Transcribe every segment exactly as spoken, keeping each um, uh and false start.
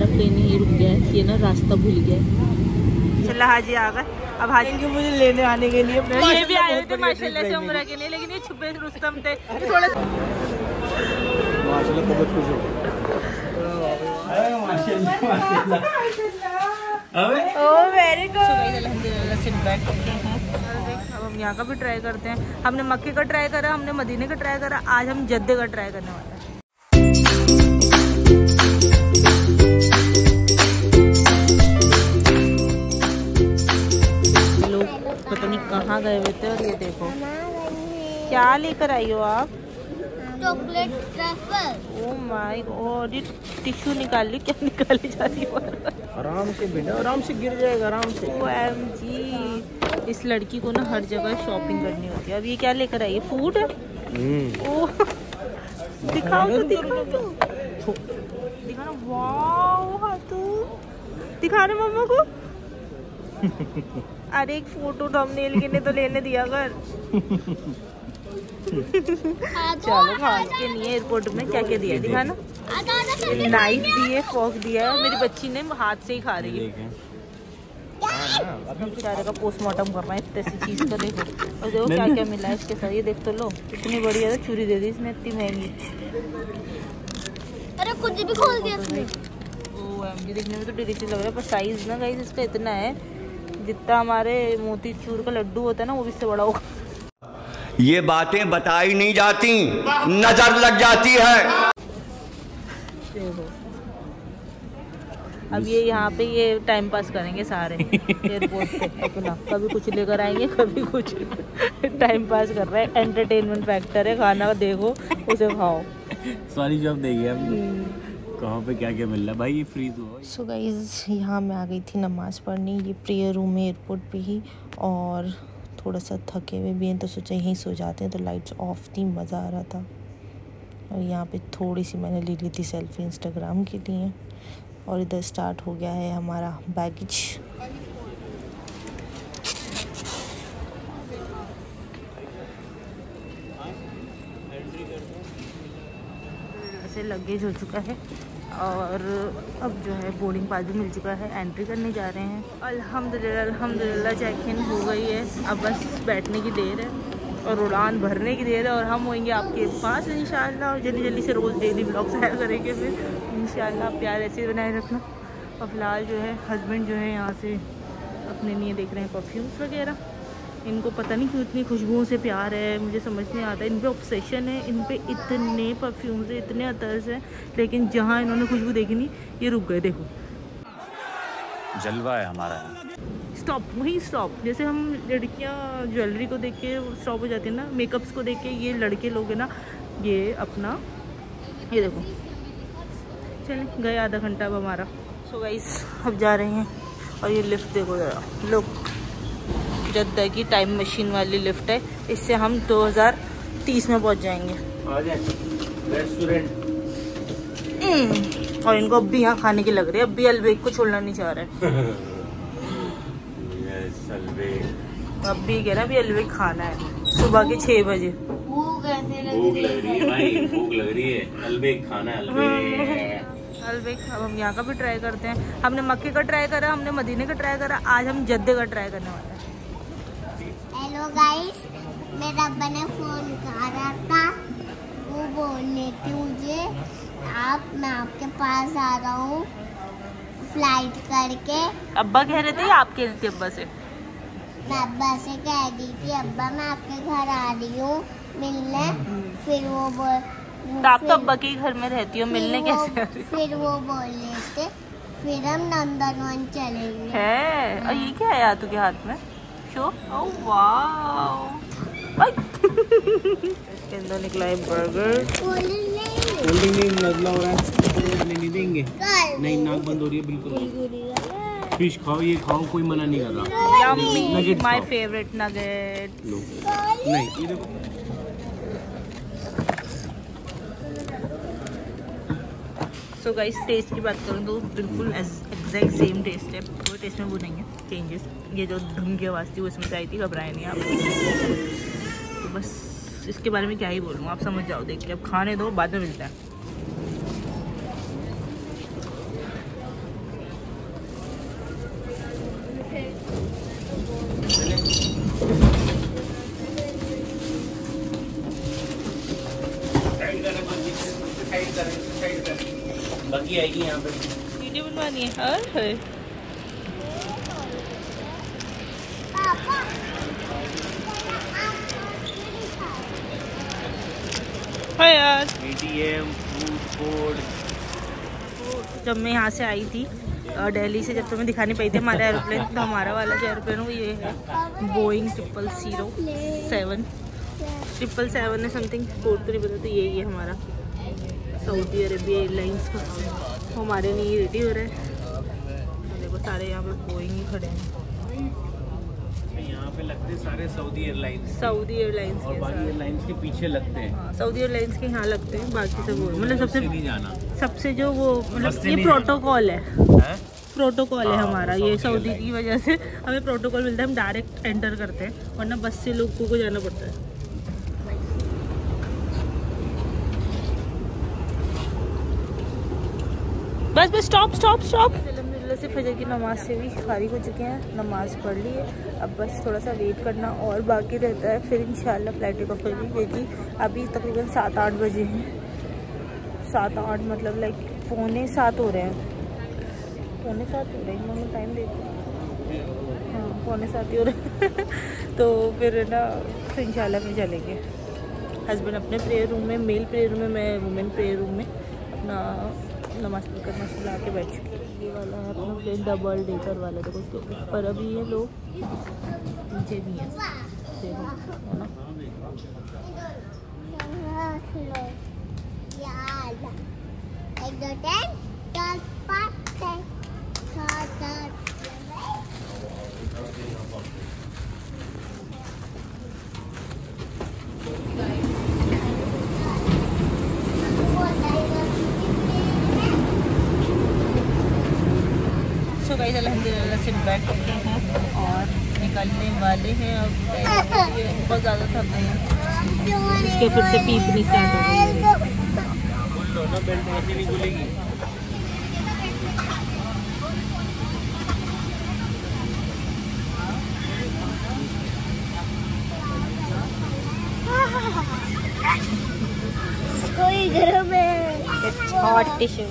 कहीं नहीं रुक गया है, ये ना रास्ता भूल गया है। चला हाजी आ गए। अब हाजी कि मुझे लेने आने के लिए ये भी आए थे माशाल्लाह से उम्र के लिए, लेकिन ये छुपे रुस्तम थे थोड़ा माशाल्लाह बहुत खुश हो ओ वेरी गुड। अल्हम्दुलिल्लाह सिट बैक हैं। अब हम यहाँ का भी ट्राई करते हैं। हमने मक्के का ट्राई करा, हमने मदीने का ट्राई करा, आज हम जद्दे का ट्राई करने वाले हैं। पता नहीं कहाँ गए हुए थे। और ये देखो क्या लेकर आई हो आप? Chocolate truffle. Oh my god, ये टिश्यू निकाल ली, क्या निकाली जा रही है? आराम से बेटा, आराम से गिर जाएगा, आराम से। ओ एम जी, इस लड़की को ना हर जगह शॉपिंग करनी होती है। अब ये क्या लेकर आई है? फूड है। ओह दिखाओ तो, दिखाओ तो, दिखा ना। वाओ हाथू, दिखा रहे मम्मा को। अरे एक फोटो थंबनेल के लिए तो लेने दिया कर। चलो खाने के लिए एयरपोर्ट में क्या क्या दिया दिखा ना। नाइफ दी है, फोक दिया है, मेरी बच्ची ने हाथ से ही खा रही है। बेचारे का पोस्टमार्टम कर रहा है इतनी सी चीज का। देखो और देखो क्या क्या मिला है इसके साथ। ये देख तो लो, इतनी बढ़िया है, चूड़ी दे दी इसने इतनी महंगी। अरे कुछ भी खोल दिया इसने। ओएमजी, देखने में तो डिलीशियस लग रहा है, पर साइज ना गाइस इसका इतना है जितना हमारे मोतीचूर का लड्डू होता है ना, वो भी इससे बड़ा होगा। ये बातें बताई नहीं जाती, नजर लग जाती है। अब ये यहाँ पे ये टाइम पास करेंगे सारे एयरपोर्ट पे अपना, कभी कुछ लेकर आएंगे, कभी कुछ। टाइम पास कर रहे हैं, एंटरटेनमेंट फैक्टर है। खाना देखो, उसे खाओ। सारी जॉब देगी कहाँ पे क्या क्या मिल रहा है भाई, ये फ्रीज हुआ। सो गाइज यहाँ मैं आ गई थी नमाज़ पढ़ने, ये प्रेयर रूम है एयरपोर्ट पे ही। और थोड़ा सा थके हुए भी हैं तो सोचा यहीं सो जाते हैं, तो लाइट्स ऑफ थी, मज़ा आ रहा था। और यहाँ पे थोड़ी सी मैंने ले ली थी सेल्फी इंस्टाग्राम के लिए। और इधर स्टार्ट हो गया है हमारा बैगेज। से लगेज हो चुका है और अब जो है बोर्डिंग पास भी मिल चुका है, एंट्री करने जा रहे हैं। अल्हम्दुलिल्लाह अल्हम्दुलिल्लाह चेक इन हो गई है। अब बस बैठने की देर है और उड़ान भरने की देर है, और हम होंगे आपके पास इंशाल्लाह। और जल्दी जल्दी से रोज़ डेली ब्लॉग्स आया करेंगे फिर इंशाल्लाह। प्यार ऐसे बनाए रखना। और फिलहाल जो है हस्बैंड जो है यहाँ से अपने लिए देख रहे हैं परफ्यूम्स वगैरह। इनको पता नहीं क्यों इतनी खुशबुओं से प्यार है, मुझे समझ नहीं आता। इन पे ऑब्सेशन है, इन पे इतने परफ्यूम्स है, इतने अतर्स हैं, लेकिन जहाँ इन्होंने खुशबू देखी नहीं, ये रुक गए। देखो जलवा है हमारा। स्टॉप, वहीं स्टॉप। जैसे हम लड़कियाँ ज्वेलरी को देख के स्टॉप हो जाती है ना, मेकअप्स को देख के, ये लड़के लोग हैं ना, ये अपना ये देखो। चलें, गए आधा घंटा अब हमारा। सो गाइस अब जा रहे हैं। और ये लिफ्ट देखो ज़रा, लोग जद्दा की टाइम मशीन वाली लिफ्ट है, इससे हम दो हज़ार तीस में पहुंच जाएंगे। रेस्टोरेंट। और इनको अब भी यहाँ खाने की लग रही है, अब भी अलबेग को छोड़ना नहीं चाह रहे। यस, अलबेग। अब भी कह रहा है अभी अलबेग खाना है सुबह के छः बजे। भूख कैसे भूख लग रही है भाई, भूख लग रही है। अलबेग खाना है, अलबेग। अलबेग। अब हम यहाँ का भी ट्राई करते हैं। हमने मक्के का ट्राई करा, हमने मदीने का ट्राई करा, आज हम जद्दे का ट्राई करने वाले हैं। हेलो गाइस, मेरा अब्बा ने फोन करा था, वो बोलने थे मुझे आप मैं आपके पास आ रहा हूँ फ्लाइट करके। अब्बा कह रहे थे, आप कह रहे थे अब्बा से? मैं अब्बा से कह दी थी अब्बा मैं आपके घर आ रही हूँ मिलने। फिर वो बोल तो आप तो अब्बा के घर में रहती हो, मिलने कैसे? फिर वो बोले थे फिर हम नंदनवन चलेंगे। है, और ये क्या है यार के हाथ में? Show, oh wow. इसके अंदर निकला है बर्गर। होल्डिंग नहीं नजला हो रहा है, नहीं देंगे। नहीं, नाक बंद हो रही है बिल्कुल। फिश खाओ, ये खाओ, कोई मना नहीं कर रहा। Yummy, my favourite nugget. नहीं, ये देखो। सो गाइस टेस्ट की बात करूँ तो बिल्कुल एग्जैक्ट सेम टेस्ट है, कोई टेस्ट में वो नहीं है चेंजेस। ये जो ढंग की आवाज़ थी वो इसमें आई थी, घबराए नहीं आप। तो बस इसके बारे में क्या ही बोलूँ, आप समझ जाओ देख के। अब खाने दो, बाद में मिलता है। बाकी आएगी यहाँ पे वीडियो बनवानी है। और है हाय यार एटीएम, फूड कोर्ट। जब मैं यहाँ से आई थी दिल्ली से, जब तो मैं दिखा नहीं पाई थी हमारा एरोप्लेन, तो हमारा वाला जो एरोप्लेन वो ये है Boeing triple zero seven triple seven है समथिंग, कोड तो नहीं पता, तो यही है हमारा सऊदी अरेबिया एयरलाइंस का। वो हमारे लिए रेडी हो रहा है। देखो सारे यहाँ पे बोइंग ही खड़े हैं। यहाँ पे लगते हैं सारे सऊदी एयरलाइंस सऊदी एयरलाइंस और बाकी एयरलाइंस के पीछे लगते हैं। हाँ, सऊदी एयरलाइंस के यहाँ लगते हैं, बाकी सब वो मतलब सबसे नहीं जाना, सबसे जो वो मतलब बस से ये नहीं प्रोटोकॉल है, है? प्रोटोकॉल है हाँ, हमारा वो ये सऊदी सऊदी एयरलाइन। की वजह से हमें प्रोटोकॉल मिलता है, हम डायरेक्ट एंटर करते हैं, वरना बस से लोगों को जाना पड़ता है। बस बस स्टॉप स्टॉप स्टॉप। अल्हम्दुलिल्लाह से फजर की नमाज से भी फारिग हो चुके हैं, नमाज पढ़ ली है। अब बस थोड़ा सा वेट करना और बाकी रहता है, फिर इंशाल्लाह फ्लाइट टेक ऑफ करेंगे, क्योंकि अभी तकरीबन सात आठ बजे हैं। सात आठ मतलब लाइक पौने सात हो रहे हैं, पौने सात हो रहे हैं, मैंने टाइम देखा, हाँ पौने सात ही हो रहे हैं। तो फिर ना फिर इंशाल्लाह फिर चलेंगे। हस्बैंड अपने प्रेयर रूम में, मेल प्रेयर रूम में, मैं वुमेन प्रेयर रूम में अपना नमाज पढ़कर मशीन ला के बैठ चुकी। ये वाला है अपना प्लेन डबल डेकर वाला, देखो उसके ऊपर अभी ये लोग नीचे भी हैं, देखो है ना। एक दो तीन चार पाँच छः सात आठ। सो गाइस अल्हम्दुलिल्लाह से बैठ चुके हैं और निकलने वाले हैं। अब बहुत ज़्यादा थक गए हैं, इसके फिर से पीपनी स्टार्ट हो गई है। बेल्ट वैसे नहीं खुलेगी। कोई गर्म है। हॉट टिश्यू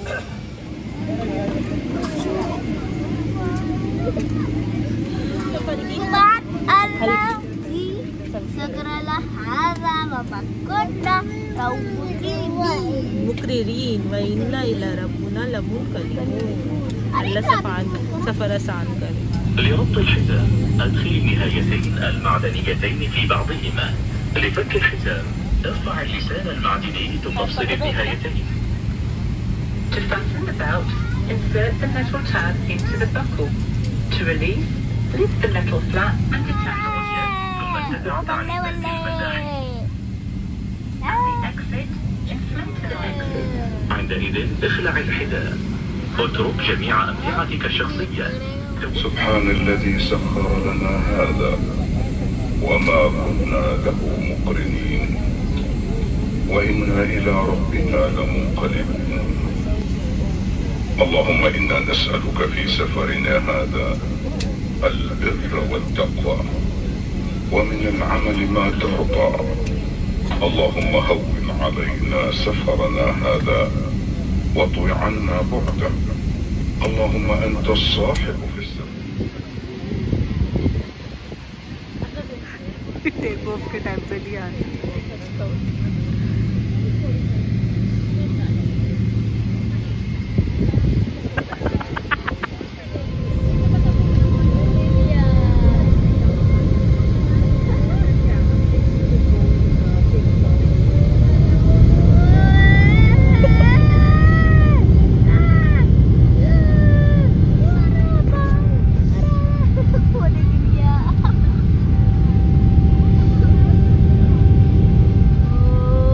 मुकर्रीन व इन्ना इला रब्बुना लमुनकलिबून। अल्लाह सफान सफ़र आसान करे। لربط الحزام أدخل النهايتين المعدنيتين في بعضهما. لفك الحزام ارفع اللسان المعدني ثم افصل النهايتين. To fasten the belt, insert the metal tab into the buckle. To release, lift the metal flap and attach audio. ثم تضغط على المفتاح. At the exit, inflate the exit. عندئذ اخلع الحزام. اترك جميع أمتعتك الشخصية. سبحان الذي سخر لنا هذا وما كنا له مقرنين وإنا إلى ربنا لمنقلبون. اللهم إنا نسألك في سفرنا هذا البر والتقوى ومن العمل ما ترضى. اللهم هون علينا سفرنا هذا واطوي عنا بعده. اللهم أنت الصاحب في السفر. Take off के टाइम पे नहीं आ रही। Oh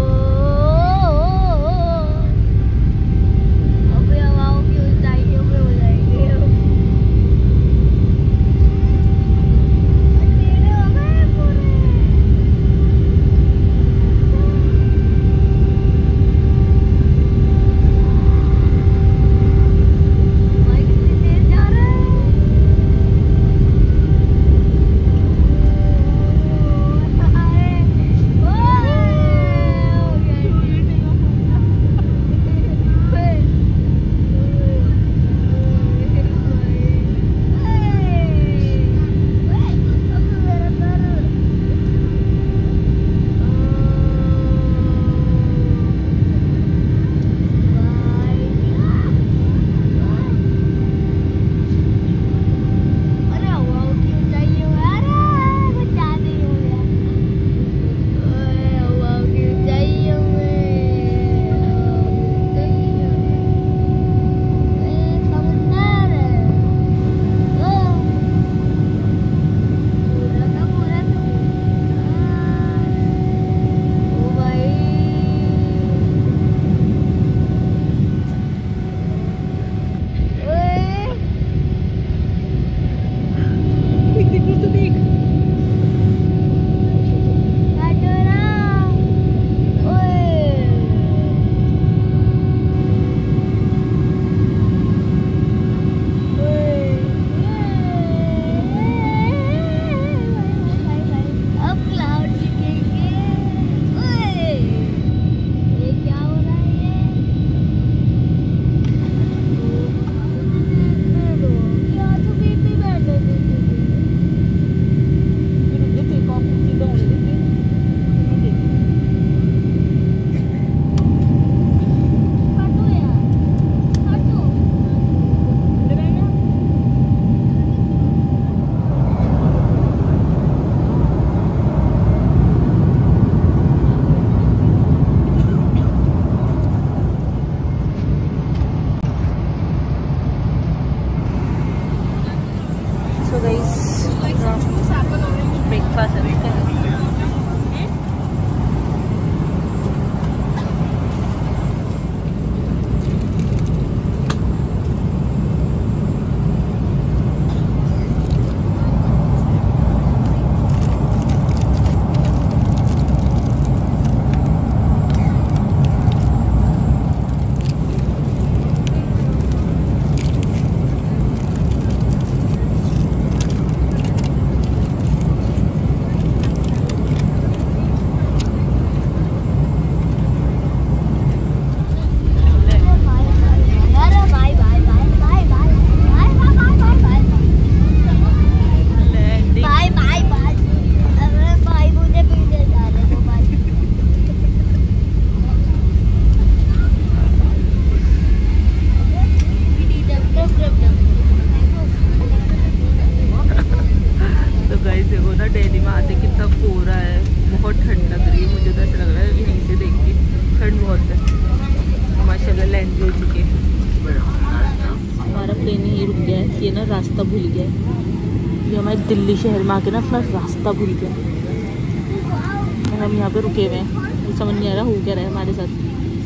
रास्ता भूल गया। ये हमारे दिल्ली शहर में आके ना अपना रास्ता भूल गया। और हम यहाँ पे रुके हुए हैं, तो समझ नहीं आ रहा हो क्या रहा है हमारे साथ।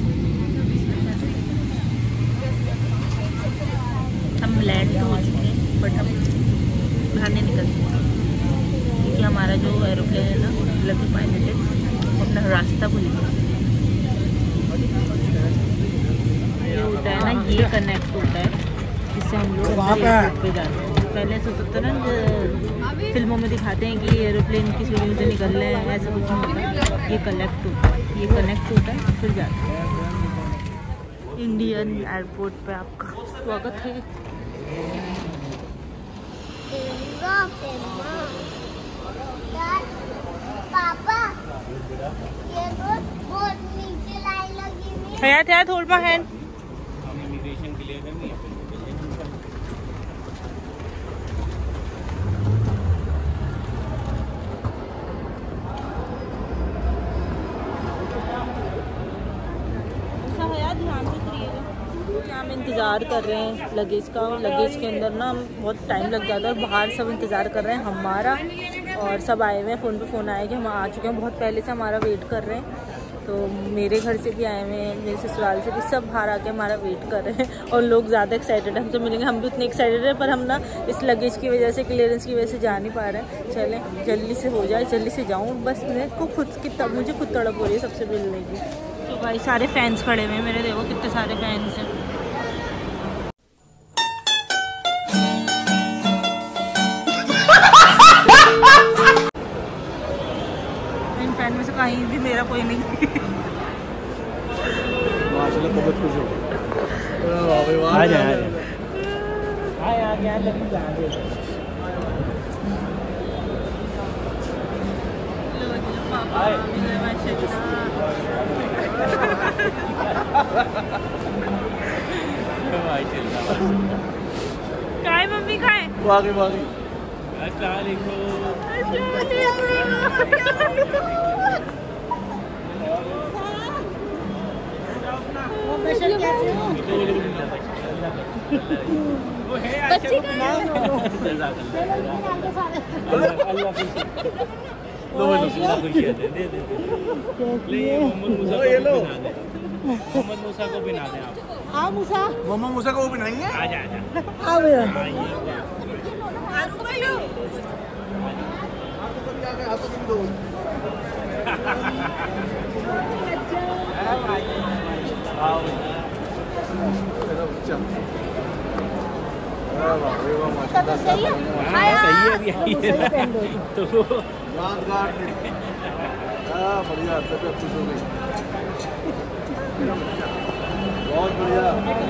हम लैंड तो हो चुके हैं बट हम बाहर नहीं निकल सकते क्योंकि हमारा जो एरोप्लेन है ना, मतलब जो पायलट है वो अपना रास्ता भूल गया। ये होता है ना, ये कनेक्ट होता है जिससे हम लोग एयरपोर्ट पे जाते हैं। पहले से होता ना, फिल्मों में दिखाते हैं कि एरोप्लेन की सीढ़ियों से निकल रहे हैं, ऐसा कुछ नहीं होता। ये कनेक्ट होता है, ये कनेक्ट होता है फिर जाते हैं। इंडियन एयरपोर्ट पे आपका स्वागत है। पापा, ये तो बहुत नीचे लाइन लगी हुई है। Hayat Hayat hold my hand. Immigration clear करनी है। यहाँ हम इंतज़ार कर रहे हैं लगेज का। लगेज के अंदर ना बहुत टाइम लग जाता है और बाहर सब इंतज़ार कर रहे हैं हमारा, और सब आए हुए हैं। फ़ोन पे फ़ोन आया कि हम आ चुके हैं, बहुत पहले से हमारा वेट कर रहे हैं। तो मेरे घर से भी आए हुए हैं, मेरे ससुराल से भी, सब बाहर आके हमारा वेट कर रहे हैं। और लोग ज़्यादा एक्साइटेड हैं हमसे मिलेंगे, हम भी उतने एक्साइटेड हैं, पर हम ना इस लगेज की वजह से, क्लियरेंस की वजह से जा नहीं पा रहे हैं। चलें जल्दी से हो जाए, जल्दी से जाऊँ बस। मेरे को खुद की तब मुझे खुद तड़प हो रही है सबसे मिलने की। तो भाई सारे फैंस खड़े हुए हैं मेरे, देखो कितने सारे फैंस हैं। इन फैन में से कहीं भी मेरा कोई नहीं। बहुत खुश हो। आ जाए आ काय मम्मी काय वागे वागे। मोहम्मद मूसा को बिना दें आप। हाँ मूसा, मोहम्मद मूसा को वो बिनाएंगे। आजा आजा हाँ भैया। सही है, सही है तो बढ़िया, तबियत खुश हो गई, बहुत बढ़िया।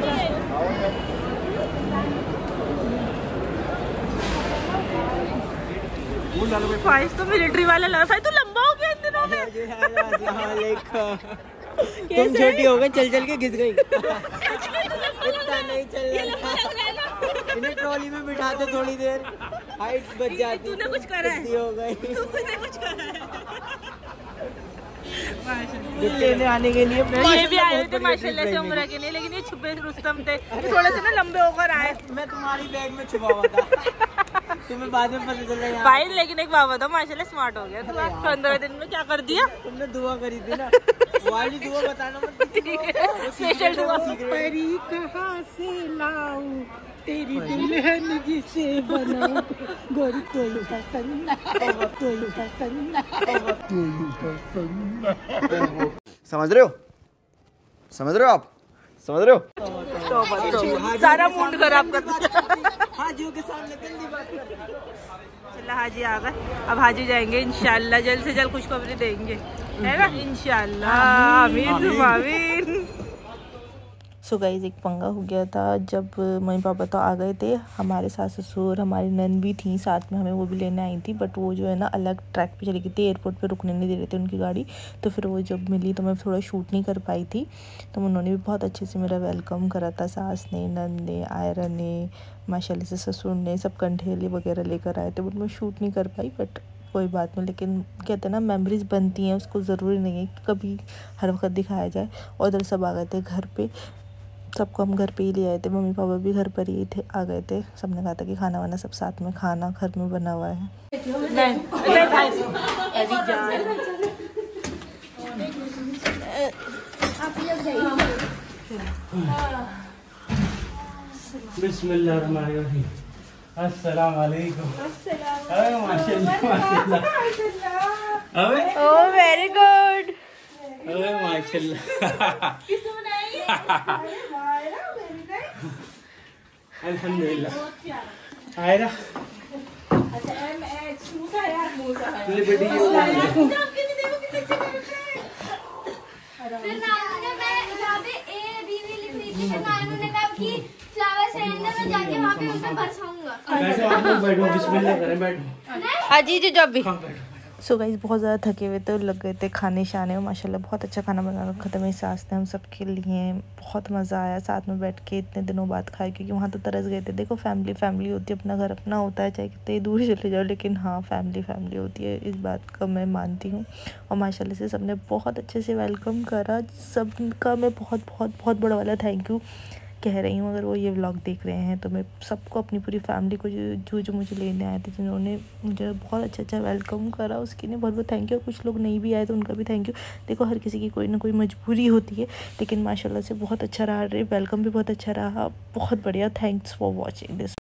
फाइज तो मिलिट्री वाला लगा। फाइज तो लंबा हो गया इन दिनों में। तुम छोटी हो गई, चल चल के घिस गई। इतना नहीं चल रहा, इन्हें ट्रॉली में बिठाते थोड़ी देर, हाइट बच जाती। तूने कुछ करा है, हो गई। तूने कुछ करा है। लेने आने के लिए ये भी आए थे माशाल्लाह से उम्र के लिए, लेकिन ये छुपे रुस्तम थे, थोड़े से ना लंबे होकर आए। मैं तुम्हारी बैग में छुपा हुआ था, तुम्हें बाद में पता चला यार। भाई लेकिन एक बात बताओ, माशाल्लाह स्मार्ट हो गया तू। पंद्रह दिन में क्या कर दिया तुमने? दुआ करी थी ना, वाली दुआ बताना मत। स्पेशल दुआ। परी कहाँ से लाऊं तेरी दुल्हन जिसे बनाऊं, गोरी कोई पसंद कोई पसंद। समझ रहे हो, समझ रहे हो आप, समझ रहे हो? सारा मूड खराब कर दिया। हाजियों के सामने गंदी बात कर रही है। हाजी आ गए, अब हाजी जाएंगे इंशाल्लाह, जल्द से जल्द खुशखबरी देंगे, है ना? इंशाल्लाह, आमीन आमीन। सो गाइस एक पंगा हो गया था। जब मम्मी पापा तो आ गए थे, हमारे सास ससुर, हमारी नन भी थी साथ में, हमें वो भी लेने आई थी, बट वो जो है ना अलग ट्रैक पे चली गई थी, एयरपोर्ट पे रुकने नहीं दे रहे थे उनकी गाड़ी। तो फिर वो जब मिली तो मैं थोड़ा शूट नहीं कर पाई थी। तो उन्होंने भी बहुत अच्छे से मेरा वेलकम करा था, सास ने, नन ने, आयरन ने, माशाल्लाह से ससुर ने, सब कंठेली वगैरह लेकर आए थे, बट मैं शूट नहीं कर पाई। बट कोई बात नहीं, लेकिन कहते हैं ना मेमोरीज बनती हैं, उसको ज़रूरी नहीं है कि कभी हर वक्त दिखाया जाए। और उधर सब आ गए थे घर पे, सबको हम घर पे ही ले आए थे, मम्मी पापा भी घर पर ही थे, आ गए थे। सबने कहा था कि खाना वाना सब साथ में खाना, घर में बना हुआ है। बिस्मिल्लाहिर्रहमानिर्रहीम। अस्सलाम वालेकुम। अरे माशाल्लाह माशाल्लाह। अबे ओह वेरी गुड। अरे माशाल्लाह। अल्हम्दुलिल्लाह। आयरा ले बेटी ये फिर नानू ने मैं यहाँ पे ए बी भी लिख रही थी, फिर नानू ने कहा कि फ्लावर सेंटर में जाके वहाँ पे उनको बरसाऊंगा। कैसे आप लोग बैठो, बिस्मिल्लाह करें, बैठो। अजी जी जब भी सो गाइस बहुत ज़्यादा थके हुए थे, लग गए थे खाने शाने, और माशाल्लाह बहुत अच्छा खाना बना रखा था मेरी सास ने हम सब के लिए। बहुत मज़ा आया साथ में बैठ के, इतने दिनों बाद खाए, क्योंकि वहाँ तो तरस गए थे। देखो फैमिली फैमिली होती है, अपना घर अपना होता है, चाहे कितने दूर चले जाओ, लेकिन हाँ फैमिली फैमिली होती है, इस बात का मैं मानती हूँ। और माशाल्लाह से सबने बहुत अच्छे से वेलकम करा, सबका मैं बहुत बहुत बहुत बड़ा वाला थैंक यू कह रही हूँ। अगर वो ये व्लॉग देख रहे हैं तो मैं सबको, अपनी पूरी फैमिली को, जो जो जो मुझे लेने आए थे, जिन्होंने मुझे बहुत अच्छा अच्छा वेलकम करा, उसके लिए बहुत बहुत थैंक यू। और कुछ लोग नहीं भी आए तो उनका भी थैंक यू। देखो हर किसी की कोई ना कोई मजबूरी होती है, लेकिन माशाल्लाह से बहुत अच्छा रहा, वेलकम भी बहुत अच्छा रहा, बहुत बढ़िया। Thanks for watching this.